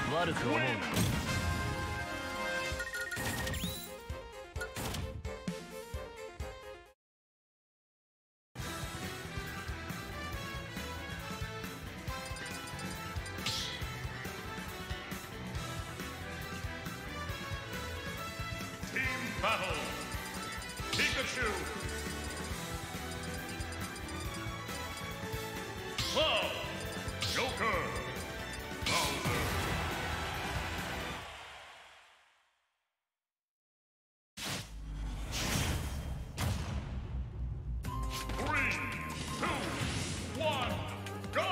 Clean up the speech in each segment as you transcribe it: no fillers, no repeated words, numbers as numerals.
悪く思うな。 Team battle. Pikachu. Cloud. Joker. Bowser. Three, two, one, go!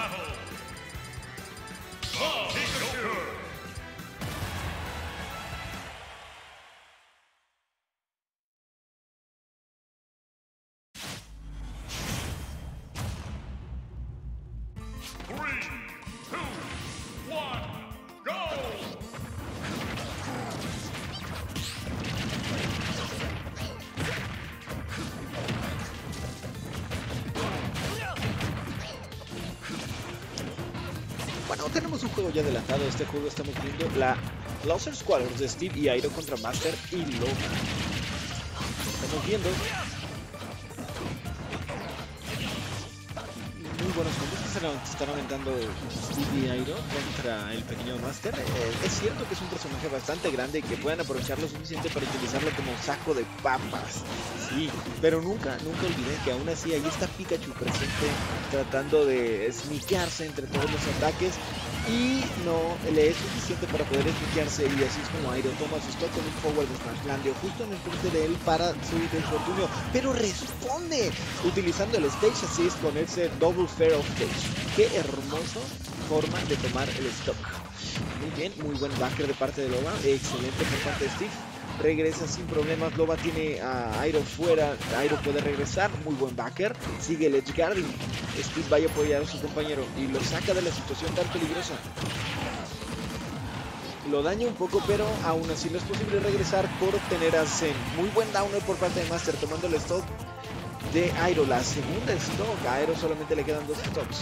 battle. The Pikachu. Three, two, one, go! Bueno, tenemos un juego ya adelantado. Este juego estamos viendo la Loser Squadrons de Steve y Airo contra Master y Loba. Estamos viendo muy buenos combos que se están aventando Steve y Airo contra el pequeño Master. Es cierto que es un personaje bastante grande y que puedan aprovechar lo suficiente para utilizarlo como saco de papas. Sí, pero nunca olviden que aún así ahí está Pikachu presente tratando de sneakearse entre todos los ataques y no le es suficiente para poder sneakearse, y así es como Airo toma su stop con un forward Smashlandio justo en el frente de él para su infortunio, pero responde utilizando el Stage Assist con ese Double Fair of Stage. Qué hermosa forma de tomar el stock. Muy bien, muy buen backer de parte de Loba, excelente por parte de Steve. Regresa sin problemas, Loba tiene a Airo fuera, Airo puede regresar, muy buen backer, sigue el Edge Guarding, Steve va a apoyar a su compañero y lo saca de la situación tan peligrosa. Lo daña un poco, pero aún así no es posible regresar por tener a Zen. Muy buen downer por parte de Master, tomando el stock de Airo, la segunda stock. A Airo solamente le quedan 2 stocks.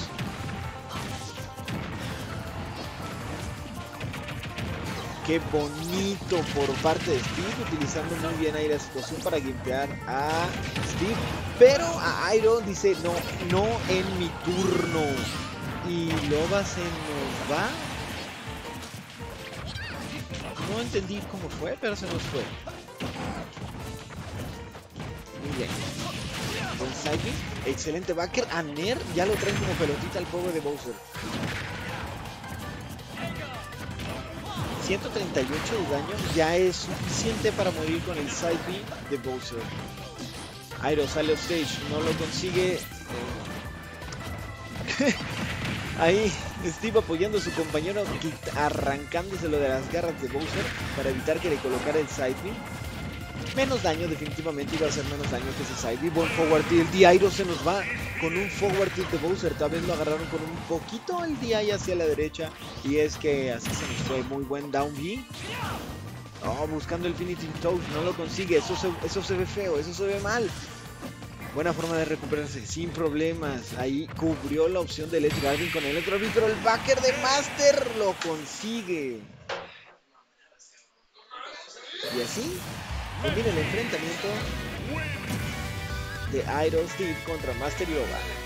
Qué bonito por parte de Steve, utilizando muy bien ahí la situación para gimpear a Steve. Pero a Airo dice, no en mi turno. Y Loba se nos va. No entendí cómo fue, pero se nos fue. Muy bien. Buen Psychic, excelente backer. A Ner ya lo traen como pelotita al pobre de Bowser. 138 de daño ya es suficiente para morir con el Side B de Bowser. Airo sale off stage, no lo consigue. Ahí Steve apoyando a su compañero, arrancándoselo de las garras de Bowser para evitar que le colocara el Side B. Menos daño, definitivamente iba a hacer menos daño que ese Side B. Buen forward tilt, y Airo se nos va con un forward tilt de Bowser. Tal vez lo agarraron con un poquito el DI hacia la derecha, y es que así se nos fue. Muy buen down B. Oh, buscando el Finishing Toad, no lo consigue. Eso se ve feo, eso se ve mal. Buena forma de recuperarse, sin problemas. Ahí cubrió la opción del Edge Guarding con el Electro Beam, pero el backer de Master lo consigue. Y así termina el enfrentamiento de Airo Steve contra Master y Loba.